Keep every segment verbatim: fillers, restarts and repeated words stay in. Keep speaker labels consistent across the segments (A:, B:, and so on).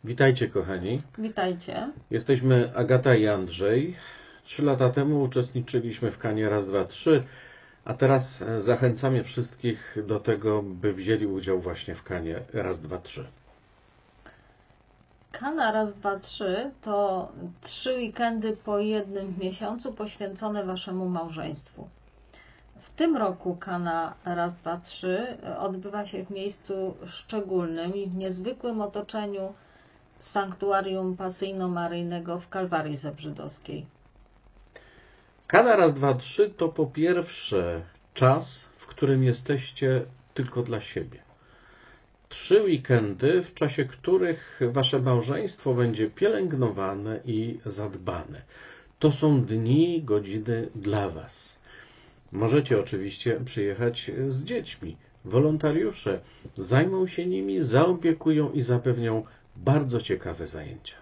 A: Witajcie, kochani.
B: Witajcie.
A: Jesteśmy Agata i Andrzej. Trzy lata temu uczestniczyliśmy w Kanie raz, dwa, trzy, a teraz zachęcamy wszystkich do tego, by wzięli udział właśnie w Kanie raz, dwa, trzy.
B: Kana raz, dwa, trzy to trzy weekendy po jednym w miesiącu poświęcone waszemu małżeństwu. W tym roku Kana raz, dwa, trzy odbywa się w miejscu szczególnym i w niezwykłym otoczeniu sanktuarium pasyjno-maryjnego w Kalwarii Zebrzydowskiej.
A: Kana raz, dwa, trzy to po pierwsze czas, w którym jesteście tylko dla siebie. Trzy weekendy, w czasie których wasze małżeństwo będzie pielęgnowane i zadbane. To są dni, godziny dla was. Możecie oczywiście przyjechać z dziećmi. Wolontariusze zajmą się nimi, zaopiekują i zapewnią bardzo ciekawe zajęcia.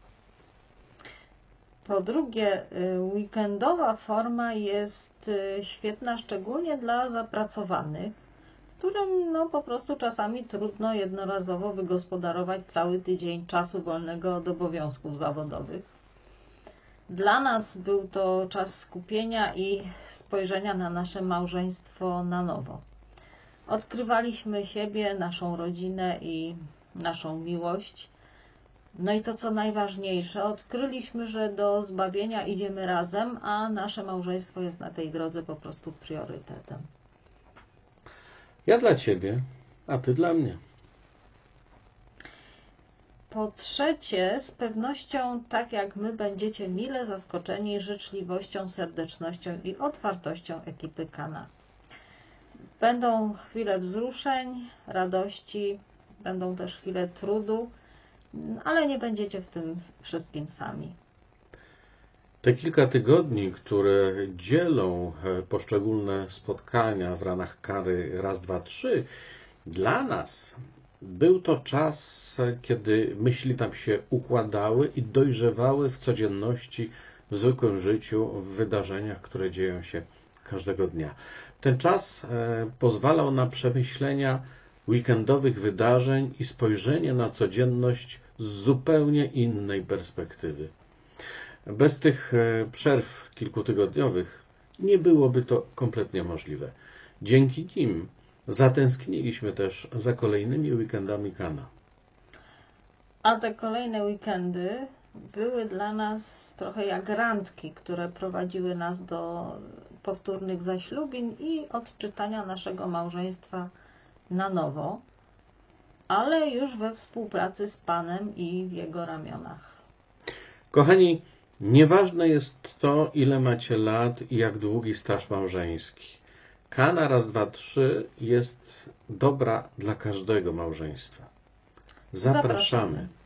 B: Po drugie, weekendowa forma jest świetna szczególnie dla zapracowanych, którym no, po prostu czasami trudno jednorazowo wygospodarować cały tydzień czasu wolnego od obowiązków zawodowych. Dla nas był to czas skupienia i spojrzenia na nasze małżeństwo na nowo. Odkrywaliśmy siebie, naszą rodzinę i naszą miłość. No i to, co najważniejsze, odkryliśmy, że do zbawienia idziemy razem, a nasze małżeństwo jest na tej drodze po prostu priorytetem.
A: Ja dla ciebie, a ty dla mnie.
B: Po trzecie, z pewnością, tak jak my, będziecie mile zaskoczeni życzliwością, serdecznością i otwartością ekipy Kana. Będą chwile wzruszeń, radości, będą też chwile trudu, ale nie będziecie w tym wszystkim sami.
A: Te kilka tygodni, które dzielą poszczególne spotkania w ramach Kary raz, dwa, trzy, dla nas był to czas, kiedy myśli tam się układały i dojrzewały w codzienności, w zwykłym życiu, w wydarzeniach, które dzieją się każdego dnia. Ten czas pozwalał na przemyślenia weekendowych wydarzeń i spojrzenie na codzienność z zupełnie innej perspektywy. Bez tych przerw kilkutygodniowych nie byłoby to kompletnie możliwe. Dzięki nim zatęskniliśmy też za kolejnymi weekendami Kana.
B: A te kolejne weekendy były dla nas trochę jak randki, które prowadziły nas do powtórnych zaślubin i odczytania naszego małżeństwa na nowo, ale już we współpracy z Panem i w Jego ramionach.
A: Kochani, nieważne jest to, ile macie lat i jak długi staż małżeński. Kana raz, dwa, trzy jest dobra dla każdego małżeństwa. Zapraszamy.
B: Zapraszamy.